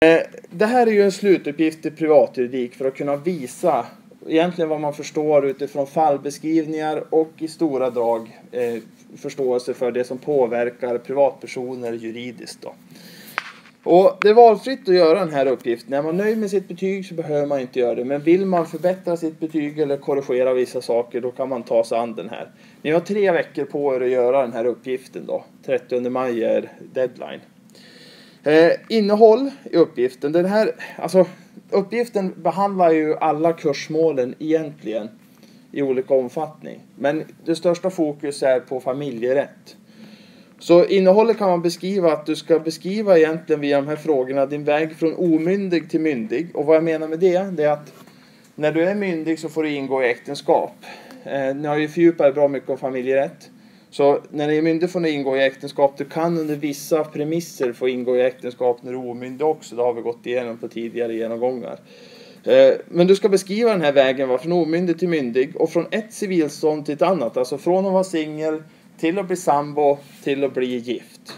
Det här är ju en slutuppgift i privatjuridik för att kunna visa egentligen vad man förstår utifrån fallbeskrivningar och i stora drag förståelse för det som påverkar privatpersoner juridiskt då. Och det är valfritt att göra den här uppgiften. Är man nöjd med sitt betyg så behöver man inte göra det. Men vill man förbättra sitt betyg eller korrigera vissa saker, då kan man ta sig an den här. Ni har 3 veckor på er att göra den här uppgiften då. 30 maj är deadline. Innehåll i uppgiften. Uppgiften behandlar ju alla kursmålen egentligen i olika omfattning. Men det största fokus är på familjerätt. Så innehållet kan man beskriva att du ska beskriva egentligen via de här frågorna din väg från omyndig till myndig. Och vad jag menar med det är att när du är myndig så får du ingå i äktenskap. Ni har ju fördjupat bra mycket om familjerätt. Så när ni är myndig får ni ingå i äktenskap. Du kan under vissa premisser få ingå i äktenskap när du är omyndig också. Det har vi gått igenom på tidigare genomgångar. Men du ska beskriva den här vägen från omyndig till myndig. Och från ett civilstånd till ett annat. Alltså från att vara singel till att bli sambo till att bli gift.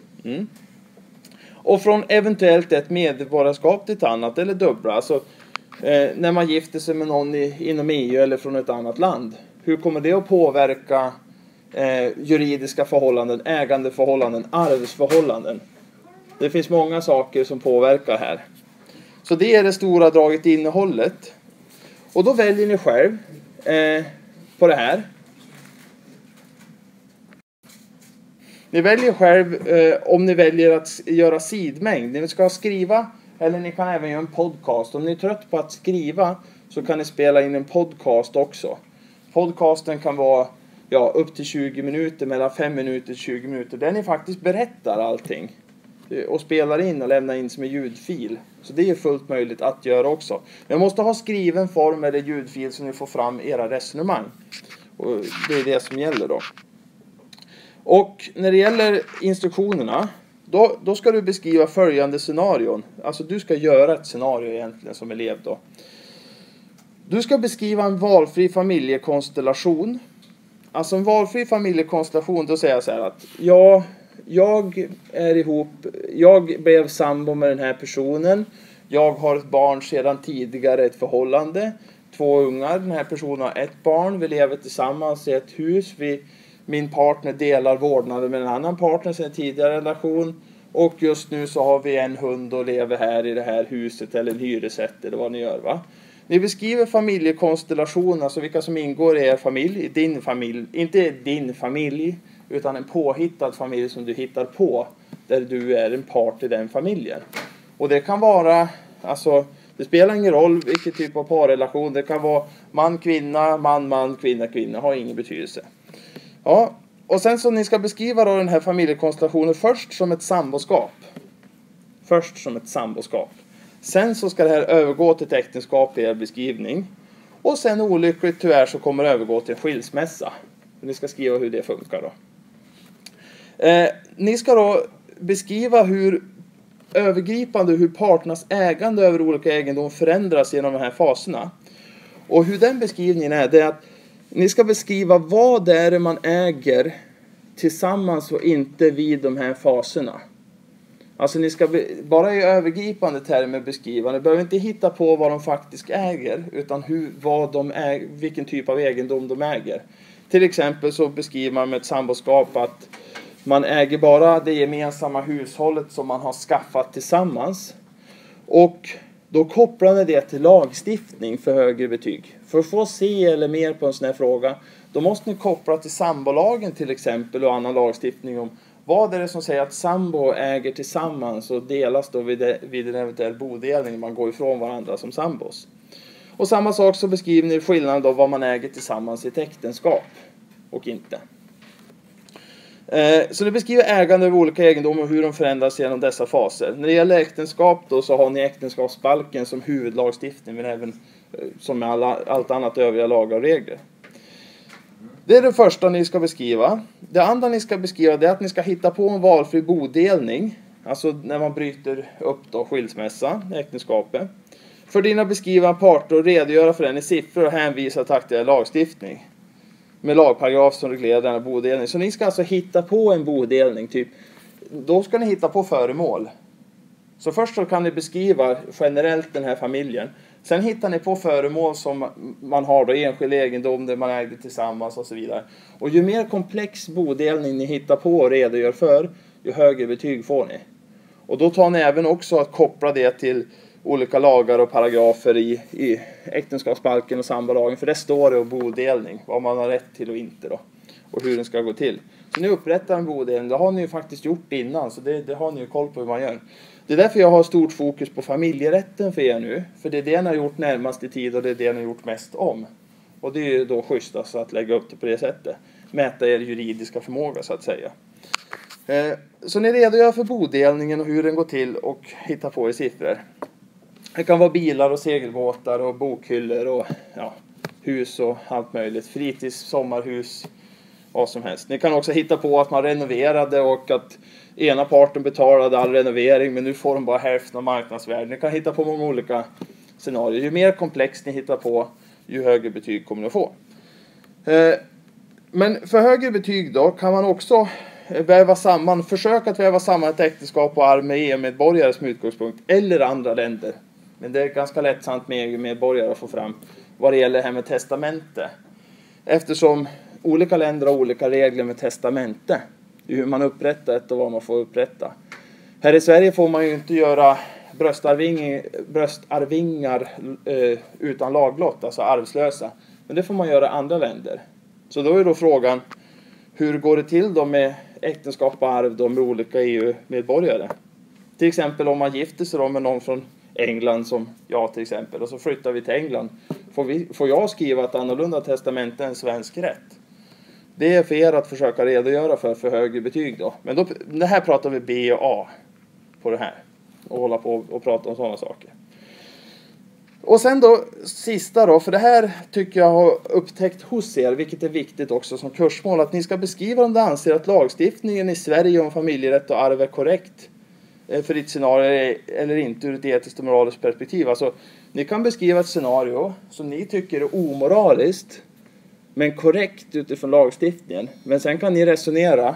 Och från eventuellt ett medborgarskap till ett annat eller dubbla. Alltså när man gifter sig med någon inom EU eller från ett annat land. Hur kommer det att påverka juridiska förhållanden, ägandeförhållanden, arvsförhållanden? Det finns många saker som påverkar här. Så det är det stora draget i innehållet. Och då väljer ni själv på det här. Ni väljer själv om ni väljer att göra sidmängd. Ni ska skriva, eller ni kan även göra en podcast. Om ni är trött på att skriva så kan ni spela in en podcast också. Podcasten kan vara upp till 20 minuter, mellan 5 minuter till 20 minuter. Där ni faktiskt berättar allting. Och spelar in och lämnar in som en ljudfil. Så det är fullt möjligt att göra också. Men jag måste ha skriven form eller ljudfil så ni får fram era resonemang. Och det är det som gäller då. Och när det gäller instruktionerna, då ska du beskriva följande scenarion. Alltså du ska göra ett scenario egentligen som elev då. Du ska beskriva en valfri familjekonstellation. Alltså en valfri familjekonstellation, då säger jag så här att jag är ihop, jag blev sambo med den här personen. Jag har ett barn sedan tidigare, ett förhållande. 2 ungar, den här personen har 1 barn. Vi lever tillsammans i ett hus. Min partner delar vårdnaden med en annan partner sedan tidigare relation. Och just nu så har vi en hund och lever här i det här huset eller en hyresrätt eller vad ni gör va. Ni beskriver familjekonstellation, alltså vilka som ingår i er familj, i din familj. Inte din familj, utan en påhittad familj som du hittar på. Där du är en part i den familjen. Och det kan vara, alltså det spelar ingen roll vilken typ av parrelation. Det kan vara man, kvinna, man, kvinna, kvinna. Har ingen betydelse. Ja, och sen så ni ska beskriva då den här familjekonstellationen först som ett samboskap. Sen så ska det här övergå till ett äktenskap i er beskrivning. Och sen olyckligt tyvärr så kommer det övergå till en skilsmässa. Ni ska skriva hur det funkar då. Ni ska då beskriva hur parternas ägande över olika egendom förändras genom de här faserna. Och hur den beskrivningen är, det är att ni ska beskriva vad det är man äger tillsammans och inte vid de här faserna. Alltså ni ska bara i övergripande termer beskriva. Ni behöver inte hitta på vad de faktiskt äger, utan vilken typ av egendom de äger. Till exempel så beskriver man med ett samboskap att man äger bara det gemensamma hushållet som man har skaffat tillsammans. Och då kopplar ni det till lagstiftning för högre betyg. För att få C eller mer på en sån här fråga, då måste ni koppla till sambolagen till exempel och annan lagstiftning om vad är det som säger att sambo äger tillsammans och delas då vid en eventuell bodelning. Man går ifrån varandra som sambos. Och samma sak så beskriver ni skillnaden då vad man äger tillsammans i ett äktenskap och inte. Så det beskriver ägande av olika egendomar och hur de förändras genom dessa faser. När det gäller äktenskap då så har ni äktenskapsbalken som huvudlagstiftning, men även som med allt annat övriga lagar och regler. Det är det första ni ska beskriva. Det andra ni ska beskriva är att ni ska hitta på en valfri bodelning. Alltså när man bryter upp då skilsmässa, äktenskapet. För dina beskriva parter och redogöra för den i siffror och hänvisa till aktuell lagstiftning. Med lagparagraf som reglerar denna bodelning. Så ni ska alltså hitta på en bodelning. Då ska ni hitta på föremål. Så först så kan ni beskriva generellt den här familjen. Sen hittar ni på föremål som man har då, enskild egendom där man ägde tillsammans och så vidare. Och ju mer komplex bodelning ni hittar på och redogör för, ju högre betyg får ni. Och då tar ni även också att koppla det till olika lagar och paragrafer i äktenskapsbalken och sambolagen. För det står det om bodelning, vad man har rätt till och inte då. Och hur den ska gå till. Så ni upprättar en bodelning, det har ni ju faktiskt gjort innan, så det har ni ju koll på hur man gör. Det är därför jag har stort fokus på familjerätten för er nu. För det är det ni har gjort närmast i tid och det är det ni har gjort mest om. Och det är ju då schysstast att lägga upp det på det sättet. Mäta er juridiska förmåga så att säga. Så ni redogör för bodelningen och hur den går till och hittar på i siffror. Det kan vara bilar och segelbåtar och bokhyllor och hus och allt möjligt. Fritids, sommarhus, vad som helst. Ni kan också hitta på att man renoverade och att ena parten betalade all renovering men nu får de bara hälften av marknadsvärdet. Ni kan hitta på många olika scenarier. Ju mer komplext ni hittar på, ju högre betyg kommer ni att få. Men för högre betyg då kan man också försöka att väva samman ett äktenskap och arv med EU-medborgare som utgångspunkt eller andra länder. Men det är ganska lättsamt med EU-medborgare att få fram vad det gäller det här med testamente. Eftersom olika länder har olika regler med testamente. Hur man upprättar ett och vad man får upprätta. Här i Sverige får man ju inte göra bröstarvingar utan laglott, alltså arvslösa. Men det får man göra i andra länder. Så då är då frågan, hur går det till då med äktenskap och arv då med olika EU-medborgare? Till exempel om man gifter sig då med någon från England som jag till exempel. Och så flyttar vi till England. Får jag skriva ett annorlunda testamente än svensk rätt? Det är för er att försöka redogöra för högre betyg då. Men det här pratar vi B och A på det här. Och hålla på och prata om sådana saker. Och sen då sista då. För det här tycker jag har upptäckt hos er. Vilket är viktigt också som kursmål. Att ni ska beskriva om det anser att lagstiftningen i Sverige om familjerätt och arv är korrekt. För ditt scenario eller inte ur ett etiskt och moraliskt perspektiv. Alltså ni kan beskriva ett scenario som ni tycker är omoraliskt. Men korrekt utifrån lagstiftningen. Men sen kan ni resonera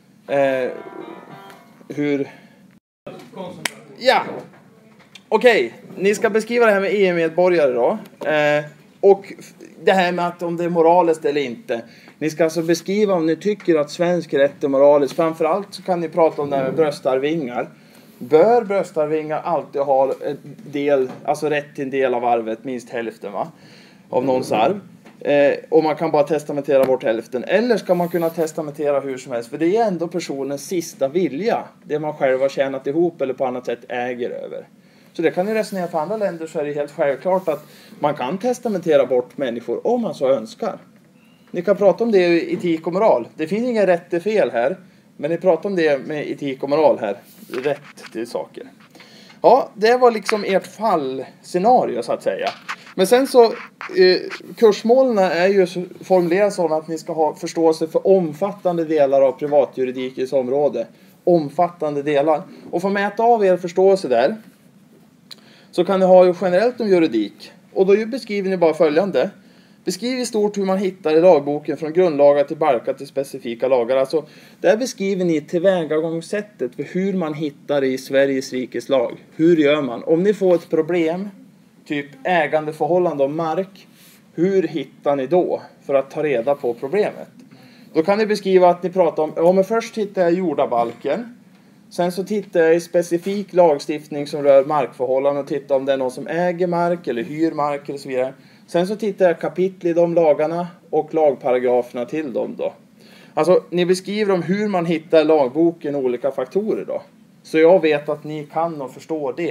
hur... Ja! Okej, ni ska beskriva det här med EU-medborgare då. Och det här med att om det är moraliskt eller inte. Ni ska alltså beskriva om ni tycker att svensk rätt är moraliskt. Framförallt så kan ni prata om det här med bröstarvingar. Bör bröstarvingar alltid ha alltså rätt till en del av arvet, minst hälften av någons arv? Och man kan bara testamentera bort hälften. Eller ska man kunna testamentera hur som helst? För det är ändå personens sista vilja. Det man själv har tjänat ihop eller på annat sätt äger över. Så det kan ni resonera för andra länder, så är det helt självklart att man kan testamentera bort människor om man så önskar. Ni kan prata om det i etik och moral. Det finns inga rätt eller fel här. Men ni pratar om det med etik och moral här. Rätt till saker. Ja, det var liksom ert fallscenario så att säga. Men sen så, kursmålen är ju formulerade så att ni ska ha förståelse för omfattande delar av privatjuridikens område. Omfattande delar. Och för att mäta av er förståelse där, så kan ni ha ju generellt om juridik. Och då beskriver ni bara följande. Beskriv i stort hur man hittar i lagboken från grundlagar till balkar till specifika lagar. Alltså, där beskriver ni tillvägagångssättet för hur man hittar i Sveriges rikes lag. Hur gör man? Om ni får ett problem, typ ägandeförhållande om mark, hur hittar ni då för att ta reda på problemet? Då kan ni beskriva att ni pratar om, men först hittar jag jordabalken. Sen så tittar jag i specifik lagstiftning som rör markförhållanden och tittar om det är någon som äger mark eller hyr mark eller så vidare. Sen så tittar jag kapitel i de lagarna och lagparagraferna till dem då. Alltså ni beskriver om hur man hittar lagboken och olika faktorer då. Så jag vet att ni kan och förstår det.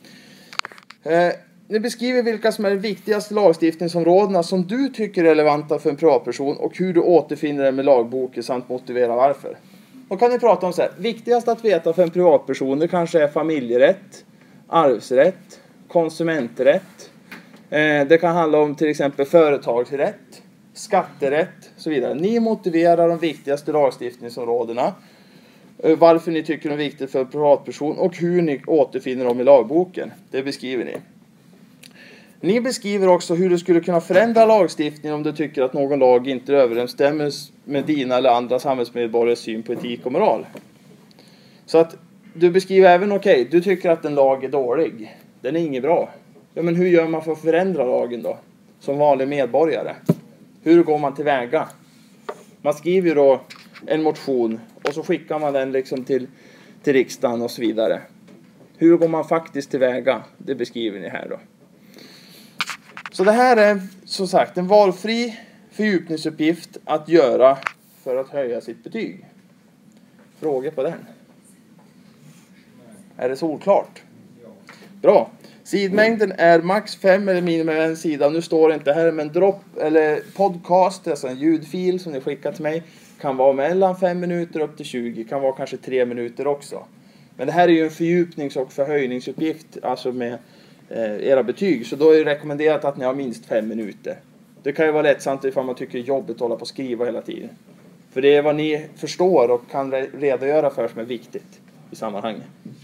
Ni beskriver vilka som är de viktigaste lagstiftningsområdena som du tycker är relevanta för en privatperson och hur du återfinner dem med lagboken samt motivera varför. Då kan ni prata om så här. Viktigast att veta för en privatperson det kanske är familjerätt, arvsrätt, konsumenträtt. Det kan handla om till exempel företagsrätt, skatterätt och så vidare. Ni motiverar de viktigaste lagstiftningsområdena. Varför ni tycker de är viktigt för en privatperson och hur ni återfinner dem i lagboken. Det beskriver ni. Ni beskriver också hur du skulle kunna förändra lagstiftningen om du tycker att någon lag inte överensstämmer med dina eller andra samhällsmedborgares syn på etik och moral. Så att du beskriver även okej, du tycker att en lag är dålig. Den är inget bra. Ja, men hur gör man för att förändra lagen då? Som vanlig medborgare. Hur går man tillväga? Man skriver då en motion och så skickar man den liksom till riksdagen och så vidare. Hur går man faktiskt tillväga? Det beskriver ni här då. Så det här är som sagt en valfri fördjupningsuppgift att göra för att höja sitt betyg. Frågor på den? Är det solklart? Bra. Sidmängden är max 5 eller minimum en sida. Nu står det inte här, men drop eller podcast, alltså en ljudfil som ni skickar till mig, kan vara mellan 5 minuter upp till 20, kan vara kanske 3 minuter också. Men det här är ju en fördjupnings- och förhöjningsuppgift, alltså med era betyg. Så då är det rekommenderat att ni har minst 5 minuter. Det kan ju vara lättsamt ifall man tycker det är jobbigt att hålla på och skriva hela tiden. För det är vad ni förstår och kan redogöra för som är viktigt i sammanhanget.